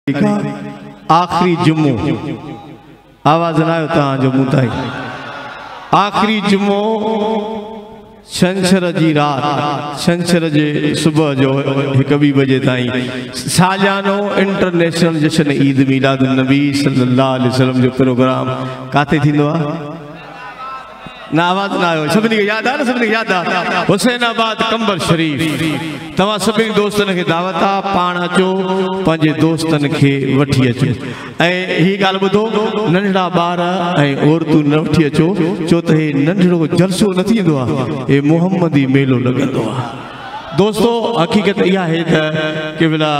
आखिरी जुम्मो आवाज ना आयो ता जो मुताई आखिरी जुम्मो छंछर जी रात छंछर जे सुबह जो 1 बजे ताई साजानो इंटरनेशनल जश्न ईद मिलाद नबी सल्लल्लाहु अलैहि वसल्लम जो प्रोग्राम काते थींदो आ ना आवाज ना आयो सभिनी खे याद आ न सभिनी खे याद आ हुसैनाबाद कंबर शरीफ तवा सभिनी दोस्तन खे दावत आ पाण अचो पंहिंजे दोस्तन खे वठी अचो ऐं ही गाल ॿुधो नंढड़ा ॿार ऐं औरतूं न वठी अचो छो त हे नंढड़ो जलसो न थींदो आहे हे मुहम्मदी मेलो लॻंदो आहे दोस्तो हक़ीक़त इहा आहे त केवला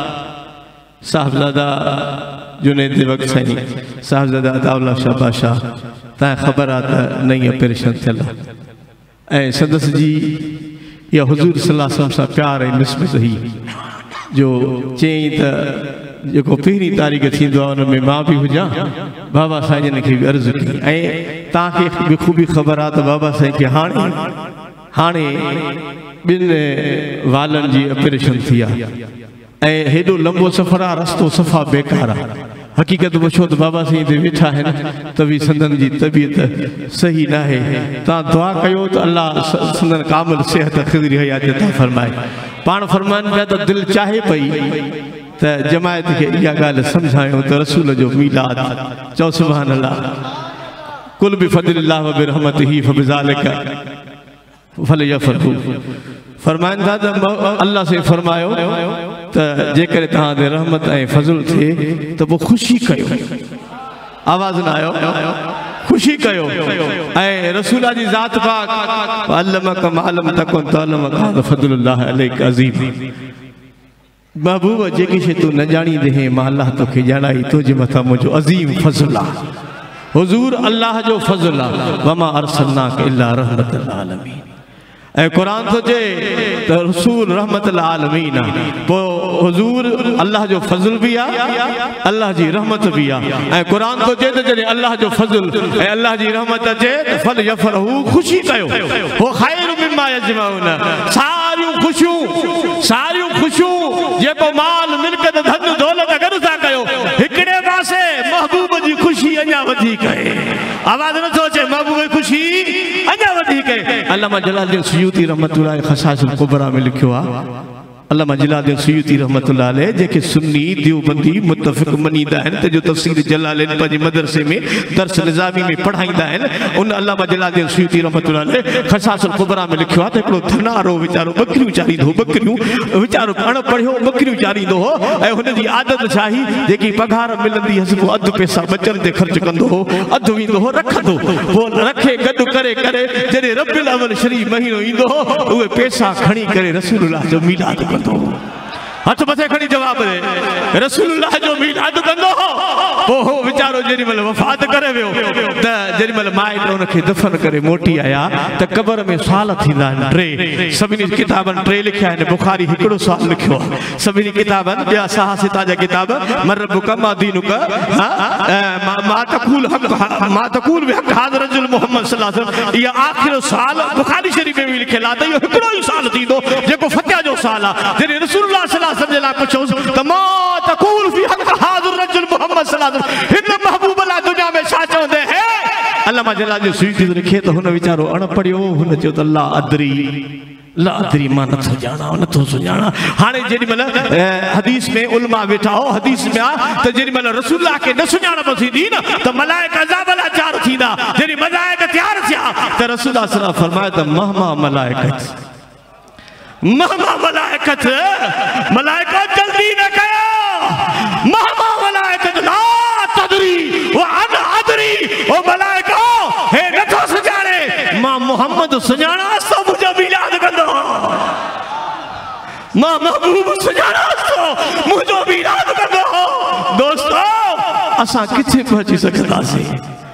साहिबज़ादा जुनैद वक़्त साईं साहिबज़ादा अताउल्लाह शाह बादशाह तव्हां ख़बर आहे त नई ऑपरेशन थियल ऐं संदसि जी इहा हुज़ूर सल्लल्लाहु अलैहि वसल्लम सां प्यार ऐं निस्बत हुई जो चयईं त जेको पहिरीं तारीख़ थींदो आहे हुन में मां बि हुजां बाबा साईं जन खे बि अर्ज़ु कई ऐं तव्हांखे बि ख़ूबी ख़बर आहे त बाबा साईं खे हाणे 2 वालनि जी ऑपरेशन थी आहे ऐं हेॾो लंबो सफ़र आहे रस्तो सफ़ा बेकार आहे हक़ीक़त पुछो त बाबा साईं ते वेठा आहिनि त बि संदन जी तबियत सही न आहे तव्हां दुआ कयो त अल्लाह संदन कामिल सिहत ख़िज़री हयात अता फरमाए पाण फरमाइनि पिया त दिलि चाहे पई त जमायत खे इहा ॻाल्हि सम्झायूं त रसूल जो मीलाद चओ सुभान अल्लाह कुल बि फज़लिल्लाह व बिरहमतिही फबिज़ालिका फलयफ़रहू फरमाइनि था त अल्लाह से फरमायो त जेकर तव्हां ते रहमत ऐं फज़ल थिए त पोइ ख़ुशी कयो आवाज़ न आयो ख़ुशी कयो ऐं रसूल जी ज़ात पाक अल्लमक मालम तकुन तअल्लमक फज़लुल्लाह अलैक अज़ीम महबूब जेकी शइ तूं न ॼाणींदे हैं मां अल्लाह तोखे ॼाणाई तुंहिंजे मथां मुंहिंजो अज़ीम फज़ल आहे हुज़ूर अल्लाह जो फज़ल आहे वमा अरसलनाक इल्ला रहमतल आलमीन ऐं क़ुरान थो चए त रसूल रहमतल आलमीन आहे पोइ हुज़ूर अल्लाह जो फज़ल बि आहे अल्लाह जी रहमत बि आहे ऐं क़ुरान थो चए त जॾहिं अल्लाह जो फज़ल ऐं अल्लाह जी रहमत अचे त फलयफ़रहू ख़ुशी कयो हो ख़ैरु मिम्मा यजमऊन सारियूं ख़ुशियूं जेको माल मिल्कत धन दौलत गॾु था कयो हिकिड़े पासे महबूब जी ख़ुशी अञा वधीक आहे आवाज़ नथो अचे महबूब जी ख़ुशी अञा वधीक आहे अल्लामा जलालुद्दीन सुयूती रहमतुल्लाह ख़साइसुल कुबरा में लिखियो आहे अल्लामा जलालुद्दीन सुयूती रहमतुल्लाह अलैह जेके सुन्नी देवबंदी मुत्तफ़िक़ मञींदा आहिनि त जो तफ़सीर जलालैन पंहिंजे मदरसे में दर्स निज़ामी में पढ़ाईंदा आहिनि उन अल्लामा जलालुद्दीन सुयूती रहमतुल्लाह अलैह ख़साइसुल कुबरा में लिखियो आहे त हिकिड़ो थनारो वीचारो बकरियूं चारींदो बकरियूं वीचारो अणपढ़ियो बकरियूं चारींदो हो ऐं हुनजी आदत छा हुई जेकी पघार मिलंदी हुअसि पोइ अधु पैसा बचनि ते ख़र्च कंदो हो अधु ईंदो हो रखंदो पोइ रखे गॾु करे जॾहिं रबिउल अव्वल शरीफ़ महीनो ईंदो हो उहे पैसा खणी करे रसूलुल्लाह जो मीलाद कंदो हथ मथे खणी जवाब दे रसूलुल्लाह जो मीलाद कंदो हो पोइ हो वीचारो जेॾी महिल वफ़ात करे वियो त जेॾी महिल माइट हुनखे दफ़न करे मोटी आया त क़बर में सुवाल थींदा आहिनि 3 सभिनी किताबनि 3 लिखिया आहिनि बुखारी हिकिड़ो सुवाल लिखियो आहे सभिनी किताबनि ॿिया सहासिता जा किताब मरबुक मा दीनुक मा तक़ूल बिहक़ हाज़िर रजुल मुहम्मद सल्लल्लाहु अलैहि वसल्लम इहा आख़िरी सुवाल बुखारी शरीफ़ में बि लिखियल आहे त इहो हिकिड़ो ई सुवाल थींदो जेको फतिह जो सुवाल आहे जॾहिं रसूलुल्लाह सल्लल्लाहु अलैहि वसल्लम जे लाइ पुछोसि त मा तक़ूल बिहक़ हाज़िर रजुल मुहम्मद सल्लल्लाहु अलैहि वसल्लम हिन महबूब लाइ दुनिया में छा चवंदे है अल्लामा जलालुद्दीन सुयूती लिखे त हुन वीचारो अणपढ़ियो हुन चयो त ला अदरी मां नथो सुञाणा हाणे जेॾी महिल हदीस में उलमा वेठा हो हदीस में आहे त जेॾी महिल रसूलुल्लाह खे न सुञाणप थींदी न त मलाइक अज़ाब लाइ तयार थींदा जॾहिं मलाइक तयार थिया त रसूलुल्लाह सल्लल्लाहु अलैहि वसल्लम फरमायो त मलाइकत जल्दी न कयो महमा मलाइकत ला तदरी व अन अदरी ओ मलाइको हे नथो सुञाणे मां मुहम्मद सुञाणास तो मुंहिंजो मीलाद कंदो मां महबूब सुञाणास तो मुंहिंजो मीलाद कंदो दोस्तो असां किथे पहुची सघंदासीं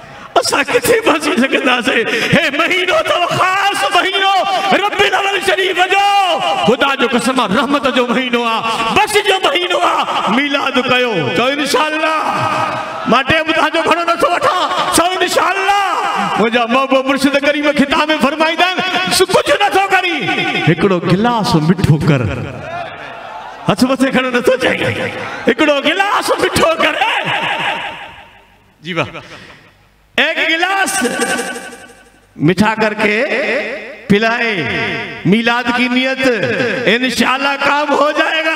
हे महीनो तो ख़ास महीनो रब्बिल अव्वल शरीफ जो खुदा जो कसम रहमत जो महीनो आहे बस जो महीनो आहे मीलाद कयो तो इंशाअल्लाह मां टेम तव्हांजो घणो नथो वठां छो इंशाअल्लाह मुंहिंजा महबूब मुर्शिद करीम खिताब में फरमाईंदा आहिनि कुझु नथो करी हिकिड़ो गिलास मिठो कर हथ मथे खड़ो न तो चाहिए एकड़ो गिलास मिठो करे जी वाह एक गिलास मिठा करके पिलाए मिलाद की नियत इंशाअल्लाह काम हो जाएगा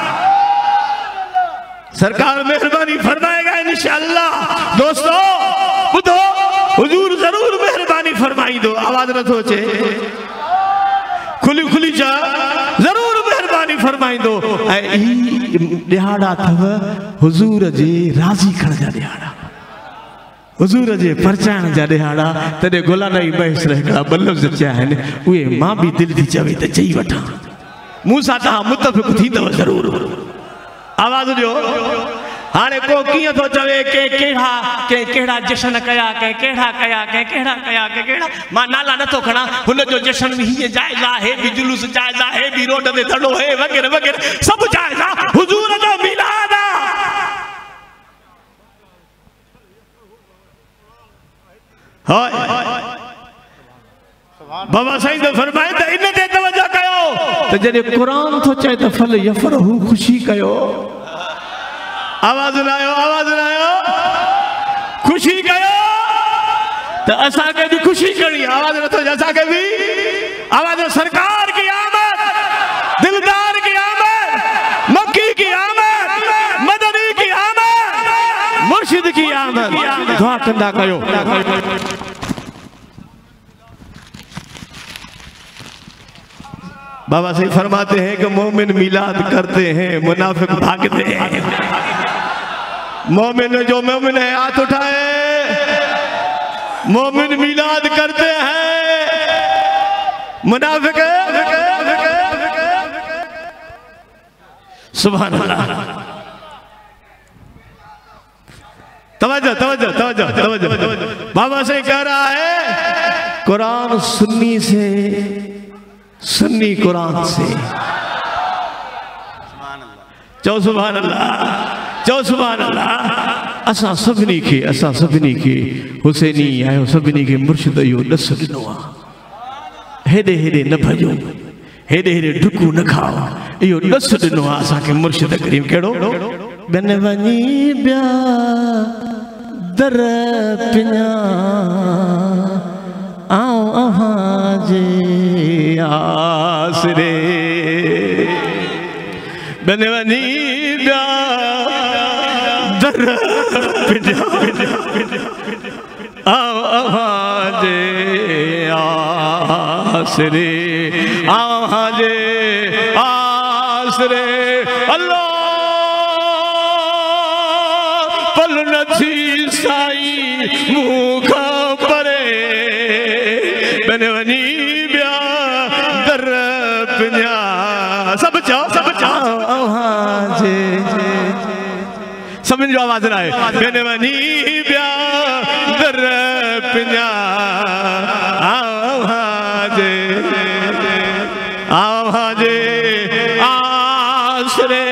सरकार मेहरबानी फरमाएगा इंशाअल्लाह दोस्तों बुधो हुजूर जरूर मेहरबानी फरमाई दो आवाज न थो अचे खुली खुली जा जरूर मेहरबानी फरमाई दो दिहाड़ा थव हुजूर जे राजी खण जा दिहाड़ा हुजूर जे परचाण जा दिहाड़ा तदे गुलानाई बहस रहड़ा बल्लफ जचा है उए मां भी दिल दी चवे त चई वठा मूसा ता मुतफिक थी दव जरूर आवाज दियो हाने को किया तो चवे के केड़ा जश्न कया के केड़ा कया के केड़ा कया के केड़ा मां नाला न तो खणा हुन जो जश्न भी ही जायजा है भी जुलूस जायजा है भी रोड ते धड़ो है वगैरह वगैरह सब जायजा हुजूर जो मिलाद हाय बाबा साईं तो फरमाए त इन ते तवज्जो कयो त जदे कुरान तो चए त फल यफरहु खुशी कयो आवाज लायो खुशी कयो तो असा के भी खुशी करनी आवाज न तो असा के भी आवाज सरकार की आमद दिलदार की आमद मक्की की आमद मदनी की आमद मुर्शिद की आमद दुआ कंदा कयो बाबा साईं फरमाते हैं कि मोमिन मिलाद करते हैं मुनाफिक भागते हैं मोमिन जो मोमिन है हाथ उठाए मोमिन मिलाद करते हैं मुनाफिक सुभान अल्लाह तवज्जो तवज्जो तवज्जो तवज्जो बाबा साईं कह रहा है कुरान सुन्नी से सुन्नी कुरान से चौ सुभान अल्लाह असा सभिनी के हुसैनी आयो सभिनी के मुर्शिद यो दस दिनो हेडे हेडे न भजो हेडे हेडे ढुकू न खाओ यो दस दिनो असा के मुर्शिद करीम केड़ो बन वनी ब्या दर पिया आओ अहाजे आसरे बनवनी ब्या दर पिया आओ अहाजे आसरे अहाजे आसरे अल्लाह पल नथी साई मुखा परे बनवनी ब्या दर पिया सब चाओ हाजे सभिनी जो आवाज आए बनवनी ब्या दर पिया आओ हाजे आसरे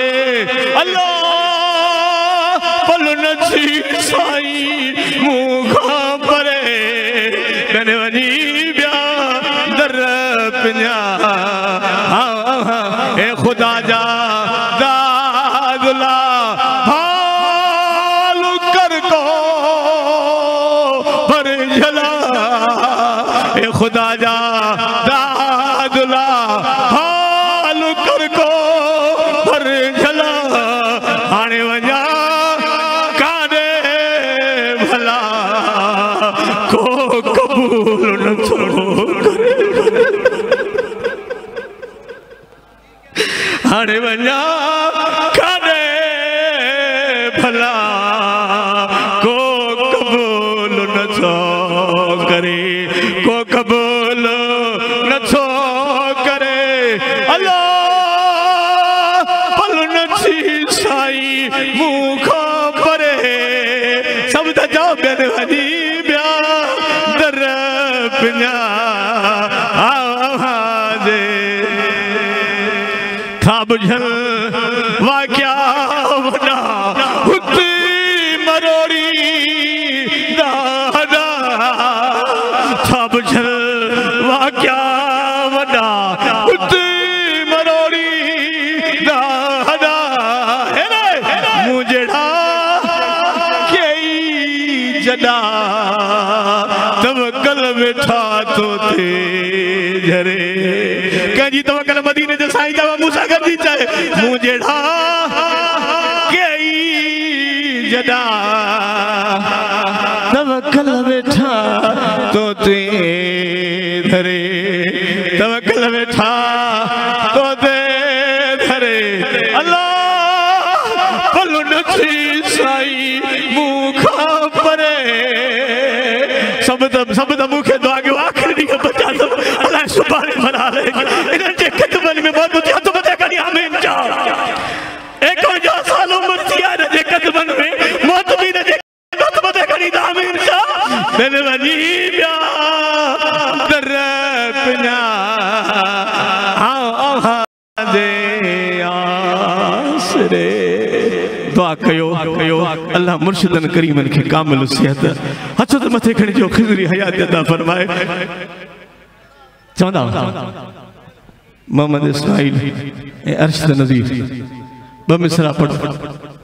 अल्लाह पल नथी साई मुखा परे बनवनी ब्या दर पिया ए खुदा जा दादला भालू कर को भर झला ए खुदा जा दादला भालू कर को भर झला हाणे वञा काॾे भला को कबूल न थोड़ो हाणे वञा काॾे भला को कबूल नथो करे को कबूल नथो करे अल्लाह पल नथी साई मुखो परे सब त चओ बनवनी ब्या दर पिया आवाजे था बुझल वाक्या वॾा हुते मरोड़ी दादा था बुझल वाक्या वॾा हुते मरोड़ी दादा जदा तवक्कल वेठा तो थे झरे कंजी तवक्कल मदीने जे साईं जा मूसा गदी चाहे मूं जेड़ा कई जदा तवक्कल वेठा तो थे धरे तवक्कल वेठा तो थे धरे अल्लाह पलु नथी साई मुखा परे सब त मुखे दुआ के आखिरी दी बचा सब अल्लाह सुभाने बना ले इन जे कदमन में बहुत बुझा तो बता कनी आमीन जा 51 साल उम्र थिया जे कदमन में मौत भी ने मौत बता कनी आमीन जा दिल वनी बिया दर पना आ दे आसरे दुआ कयो अल्लाह मुर्शिदन करीमन के कामिल सेहत हथ ते मथे खणी जो खिजरी हयात अता फरमाए चवंदा मोहम्मद इस्माइल ए अरशद नज़ीर ब मिसरा पढ़